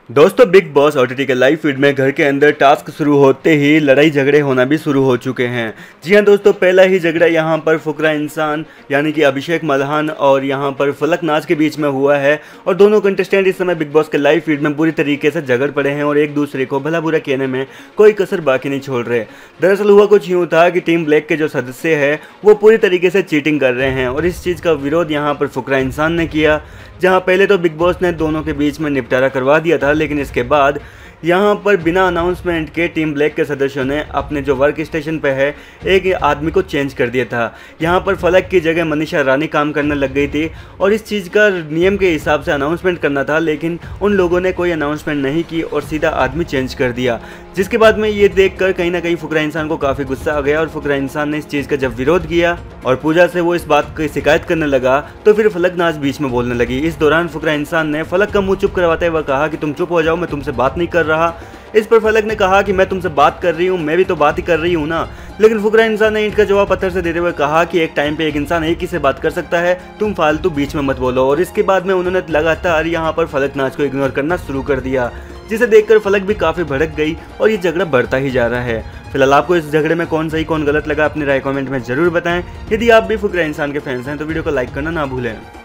दोस्तों Bigg Boss OTT के live feed में घर के अंदर टास्क शुरू होते ही लड़ाई झगड़े होना भी शुरू हो चुके हैं। जी हां दोस्तों, पहला ही झगड़ा यहां पर फुकरा इंसान यानी कि अभिषेक मल्हान और यहां पर फलक नाज के बीच में हुआ है और दोनों कंटेस्टेंट इस समय बिग बॉस के लाइव फीड में पूरी तरीके से झगड़ पड़े हैं और एक दूसरे को भला बुरा कहने में कोई कसर बाकी नहीं छोड़ रहे। दरअसल हुआ कुछ यूँ था कि टीम ब्लैक के जो सदस्य हैं वो पूरी तरीके से चीटिंग कर रहे हैं और इस चीज़ का विरोध यहाँ पर फुकरा इंसान ने किया। जहां पहले तो बिग बॉस ने दोनों के बीच में निपटारा करवा दिया था, लेकिन इसके बाद यहां पर बिना अनाउंसमेंट के टीम ब्लैक के सदस्यों ने अपने जो वर्क स्टेशन पे है एक आदमी को चेंज कर दिया था। यहां पर फलक की जगह मनीषा रानी काम करने लग गई थी और इस चीज़ का नियम के हिसाब से अनाउंसमेंट करना था, लेकिन उन लोगों ने कोई अनाउंसमेंट नहीं की और सीधा आदमी चेंज कर दिया। जिसके बाद में ये देखकर कहीं ना कहीं फुकरा इंसान को काफ़ी गुस्सा आ गया और फुकरा इंसान ने इस चीज़ का जब विरोध किया और पूजा से वो इस बात की शिकायत करने लगा तो फिर फलक नाज बीच में बोलने लगी। इस दौरान फुकरा इंसान ने फलक का मुंह चुप करवाते हुए कहा कि तुम चुप हो जाओ, मैं तुमसे बात नहीं कर रहा। इस पर फलक ने कहा कि मैं तुमसे बात कर रही हूँ, मैं भी तो बात ही कर रही हूँ ना। लेकिन फुकरा इंसान ने ईंट का जवाब पत्थर से देते हुए कहा कि एक टाइम पे एक इंसान एक ही से बात कर सकता है, तुम फालतू बीच में मत बोलो। और इसके बाद में उन्होंने लगातार यहाँ पर फलक नाज को इग्नोर करना शुरू कर दिया, जिसे देखकर फलक भी काफ़ी भड़क गई और ये झगड़ा बढ़ता ही जा रहा है। फिलहाल आपको इस झगड़े में कौन सही कौन गलत लगा अपनी राय कमेंट में जरूर बताएं। यदि आप भी फुकरा इंसान के फैंस हैं तो वीडियो को लाइक करना ना भूलें।